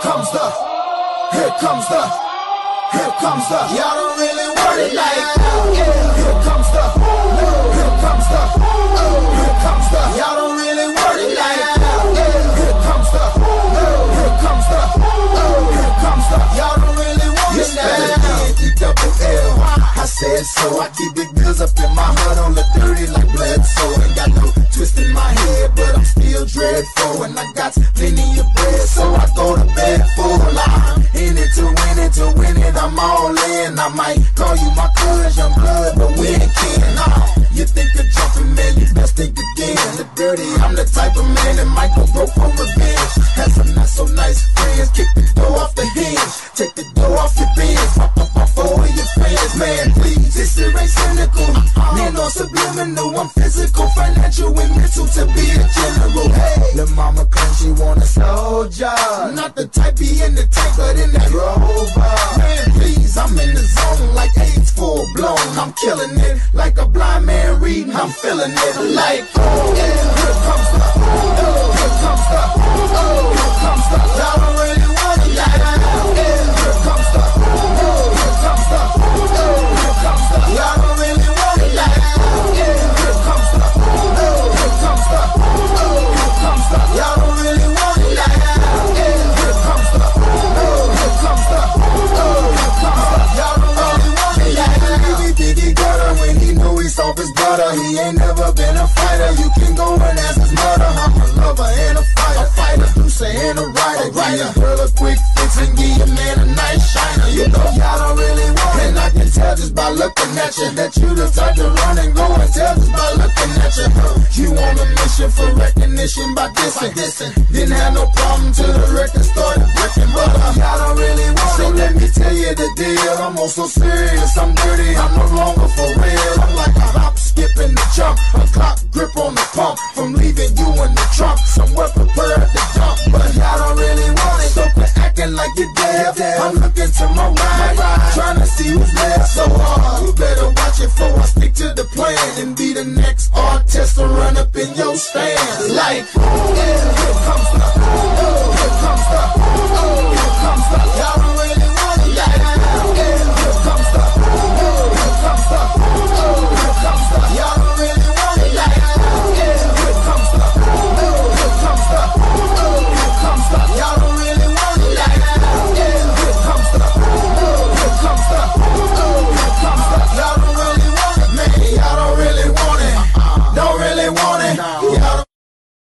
Y'all don't really want it like that. Here comes the, here comes the, here comes the. Y'all don't really want it like that. Here comes the, here comes the, here comes the. Y'all don't really want it like that. D-double-L. I said so. I keep big bills up in my heart on the dirty like blood. So ain't got no twist in my head, but I'm still dreadful. And I got plenty of bread, so I go to bed full. I'm in it to win it, to win it. I'm all in. I might call you my cuz, young blood, but we ain't kin. You think of jumping, man, you best think again. The dirty, I'm the type of man that might go broke for revenge. Had some not so nice friends, kick the door off the hinge, take the door off your bins, pop up off all of your fans. Man, please, this shit ain't cynical. Man, no subliminal, I'm physical, financial, and mental to be a general. Hey, the mama claims she want a soldier, not the type be in the tank, but in that Rover. Man, please, I'm in the zone like AIDS full blown. I'm killing it like a blind man reading. I'm feeling it like, oh, yeah, here comes the, here comes the, here comes the. Y'all don't really want it like that. Here comes the, here comes the, here comes the. Y'all don't really want it like that. Here comes the, here comes the, here comes the. Y'all don't really want it like that. Here comes the, here comes the, here comes the. Y'all don't really want it like that. He think he got her when he know he's off his butter. He ain't never been a fighter. You can go and ask his mother. I'm a lover and a fighter, producer and a writer. Give your girl a quick fix and give your man a nice shiner. You know y'all don't really want it, and I can tell just by looking at you that you the type to run and go and tell just by looking at you. You on a mission for recognition by dissing. Didn't have no problem till the record started breaking, but y'all don't really want it. So let me tell you the deal. I'm also serious, I'm dirty, I'm no longer for real. I'm like a hop, skip, and a jump, a clock grip on the pump, from leaving you in the trunk, somewhere prepared to dump. But y'all don't really want it, so quit acting like you're dead. I'm looking to my right, trying to see who's left. So you better watch it before I stick to the plan and be the next artist to run up in your stand. Like, here comes the, here comes the, here comes the. Y'all don't really want it like that. Here comes the, here comes the, here comes the. Y'all don't really want it like that. Here comes the, here comes the, here comes the. Y'all don't really want it like that. Here comes the, here comes the, here comes the. Y'all don't really want it, man. Y'all don't really want it. Don't really want it. Y'all don't.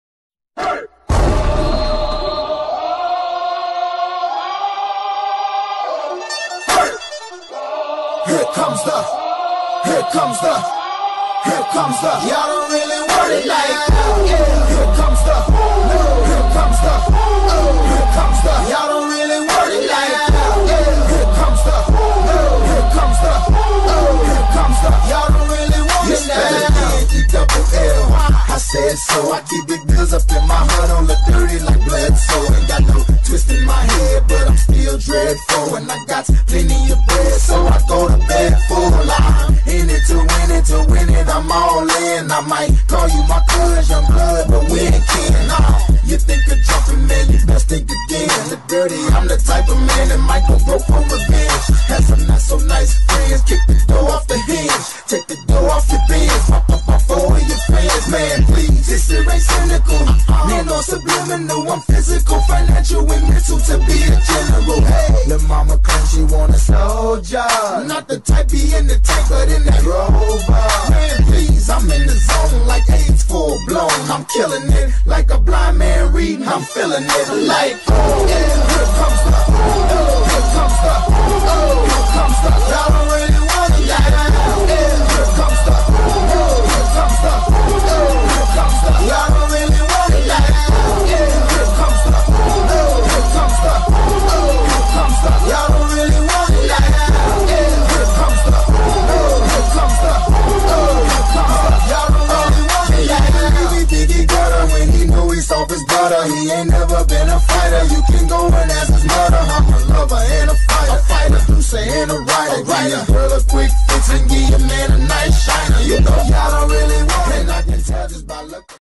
Here comes the, here comes the, here comes the. Y'all don't really want it like that. Here comes the, here comes the, here comes the. Y'all don't really want it like that. Here comes the, here comes the, here comes the. Y'all don't really want it like that. D-double-L. I said so. I keep big bills up in my heart on the dirty like blood. So ain't got no twist in my head, but I'm still dreadful. And I got plenty of bread, so I go to bed full. I'm in it to win it, to win it. I'm all in. I might call you my cuz, young blood, but we ain't kin. You think of jumping, man, you best think again. The dirty, I'm the type of man that might go broke for revenge. Had some not so nice friends, kick the door off the hinge, take the door off your bins, pop up off all of your fans. Man, please, this shit ain't cynical. Man, no subliminal, I'm physical, financial, and mental to be a general. Hey, the mama claims she want a soldier, not the type be in the tank, but in that Rover. Man, please, I'm in the zone like AIDS full blown. I'm killing it like a blind man reading. I'm feeling it like.